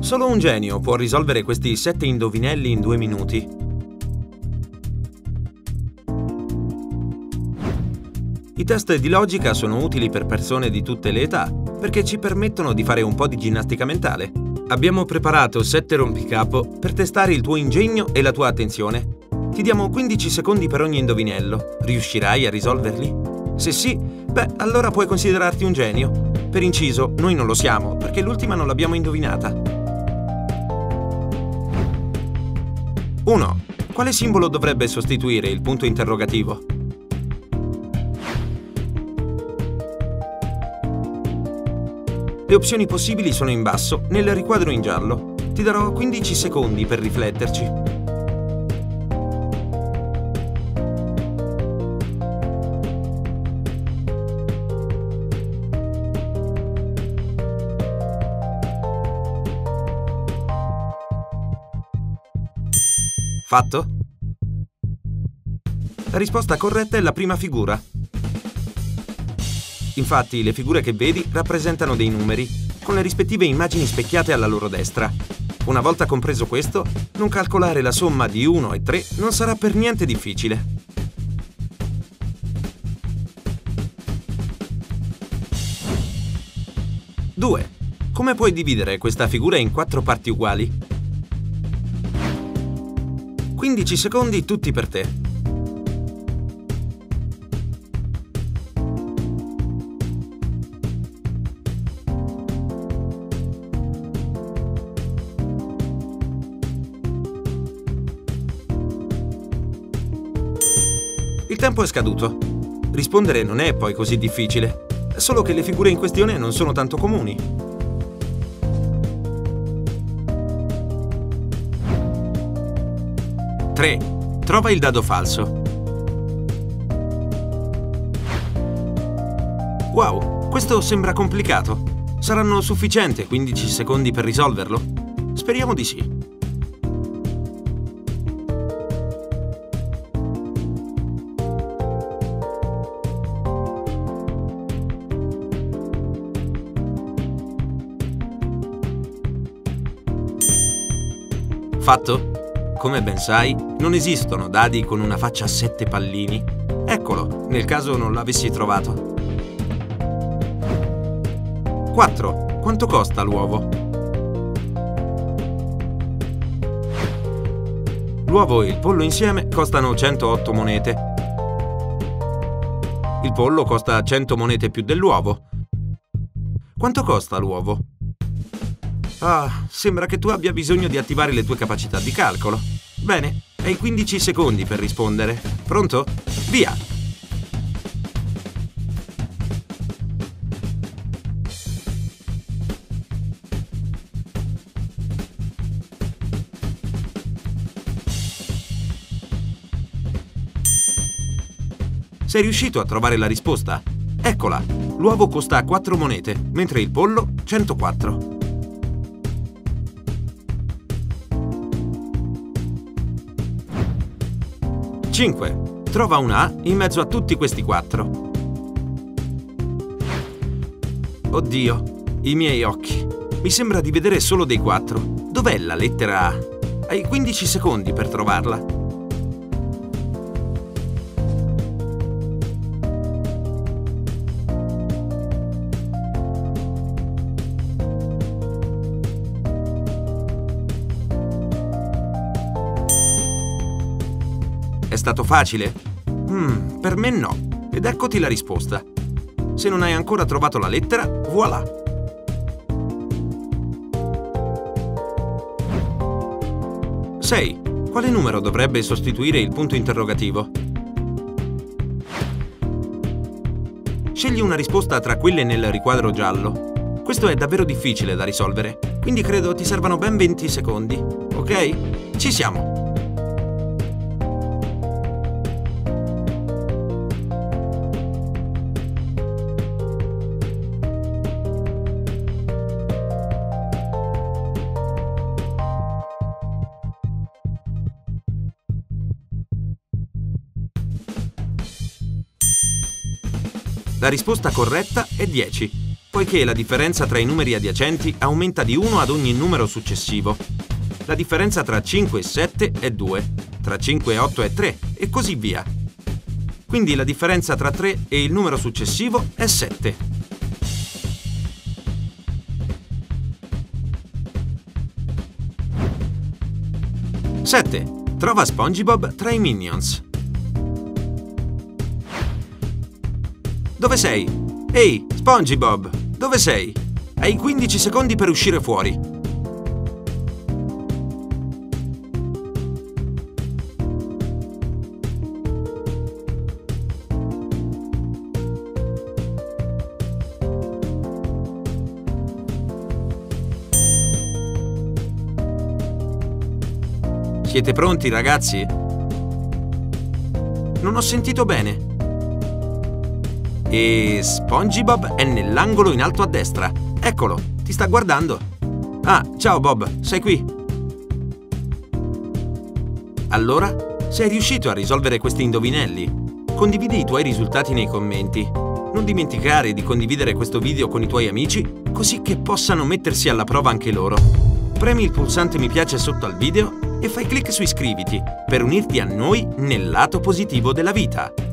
Solo un genio può risolvere questi 7 indovinelli in 2 minuti. I test di logica sono utili per persone di tutte le età, perché ci permettono di fare un po' di ginnastica mentale. Abbiamo preparato 7 rompicapo per testare il tuo ingegno e la tua attenzione. Ti diamo 15 secondi per ogni indovinello. Riuscirai a risolverli? Se sì, beh, allora puoi considerarti un genio. Per inciso, noi non lo siamo, perché l'ultima non l'abbiamo indovinata. 1. Quale simbolo dovrebbe sostituire il punto interrogativo? Le opzioni possibili sono in basso, nel riquadro in giallo. Ti darò 15 secondi per rifletterci. Fatto? La risposta corretta è la prima figura. Infatti, le figure che vedi rappresentano dei numeri, con le rispettive immagini specchiate alla loro destra. Una volta compreso questo, non calcolare la somma di 1 e 3 non sarà per niente difficile. 2. Come puoi dividere questa figura in 4 parti uguali? 15 secondi tutti per te. Il tempo è scaduto. Rispondere non è poi così difficile, solo che le figure in questione non sono tanto comuni. 3. Trova il dado falso. Wow, questo sembra complicato. Saranno sufficienti 15 secondi per risolverlo? Speriamo di sì. Fatto? Come ben sai, non esistono dadi con una faccia a 7 pallini. Eccolo, nel caso non l'avessi trovato. 4. Quanto costa l'uovo? L'uovo e il pollo insieme costano 108 monete. Il pollo costa 100 monete più dell'uovo. Quanto costa l'uovo? Ah, sembra che tu abbia bisogno di attivare le tue capacità di calcolo. Bene, hai 15 secondi per rispondere. Pronto? Via! Sei riuscito a trovare la risposta? Eccola! L'uovo costa 4 monete, mentre il pollo 104. 5. Trova una A in mezzo a tutti questi 4. Oddio, i miei occhi. Mi sembra di vedere solo dei 4. Dov'è la lettera A? Hai 15 secondi per trovarla. È stato facile? Per me no. Ed eccoti la risposta. Se non hai ancora trovato la lettera, voilà! Sei. Quale numero dovrebbe sostituire il punto interrogativo? Scegli una risposta tra quelle nel riquadro giallo. Questo è davvero difficile da risolvere, quindi credo ti servano ben 20 secondi. Ok? Ci siamo! La risposta corretta è 10. Puoi poiché la differenza tra i numeri adiacenti aumenta di 1 ad ogni numero successivo. La differenza tra 5 e 7 è 2, tra 5 e 8 è 3 e così via. Quindi la differenza tra 3 e il numero successivo è 7. Trova SpongeBob tra i Minions. Dove sei? Ehi, SpongeBob, dove sei? Hai 15 secondi per uscire fuori. Siete pronti, ragazzi? Non ho sentito bene. E SpongeBob è nell'angolo in alto a destra. Eccolo, ti sta guardando. Ah, ciao Bob, sei qui? Allora, sei riuscito a risolvere questi indovinelli? Condividi i tuoi risultati nei commenti. Non dimenticare di condividere questo video con i tuoi amici, così che possano mettersi alla prova anche loro. Premi il pulsante mi piace sotto al video e fai clic su iscriviti per unirti a noi nel lato positivo della vita.